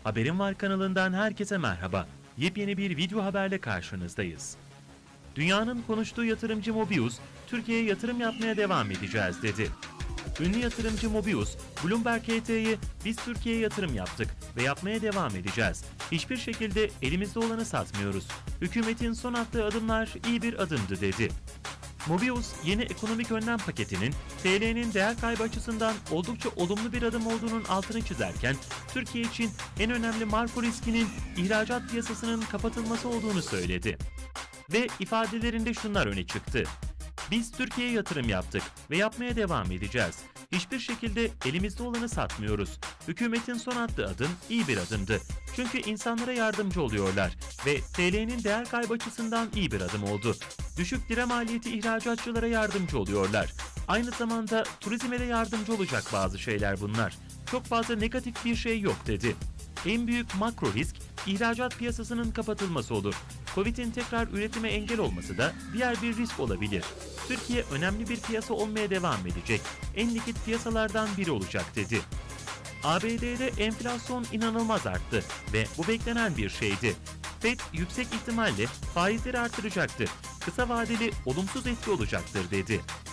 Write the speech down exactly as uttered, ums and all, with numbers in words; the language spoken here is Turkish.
Haberim Var kanalından herkese merhaba. Yepyeni bir video haberle karşınızdayız. Dünyanın konuştuğu yatırımcı Mobius, Türkiye'ye yatırım yapmaya devam edeceğiz dedi. Ünlü yatırımcı Mobius, Bloomberg H T'ye "Biz Türkiye'ye yatırım yaptık ve yapmaya devam edeceğiz. Hiçbir şekilde elimizde olanı satmıyoruz. Hükümetin son attığı adımlar iyi bir adımdı" dedi. Mobius, yeni ekonomik önlem paketinin T L'nin değer kaybı açısından oldukça olumlu bir adım olduğunun altını çizerken, Türkiye için en önemli marko riskinin ihracat piyasasının kapatılması olduğunu söyledi. Ve ifadelerinde şunlar öne çıktı. "Biz Türkiye'ye yatırım yaptık ve yapmaya devam edeceğiz. Hiçbir şekilde elimizde olanı satmıyoruz. Hükümetin son attığı adım iyi bir adımdı. Çünkü insanlara yardımcı oluyorlar ve T L'nin değer kaybı açısından iyi bir adım oldu. Düşük lira maliyeti ihracatçılara yardımcı oluyorlar. Aynı zamanda turizme de yardımcı olacak bazı şeyler bunlar. Çok fazla negatif bir şey yok" dedi. En büyük makro risk ihracat piyasasının kapatılması olur. Covid'in tekrar üretime engel olması da diğer bir risk olabilir. Türkiye önemli bir piyasa olmaya devam edecek. En likit piyasalardan biri olacak dedi. A B D'de enflasyon inanılmaz arttı ve bu beklenen bir şeydi. Fed yüksek ihtimalle faizleri artıracaktır. Kısa vadeli olumsuz etki olacaktır dedi.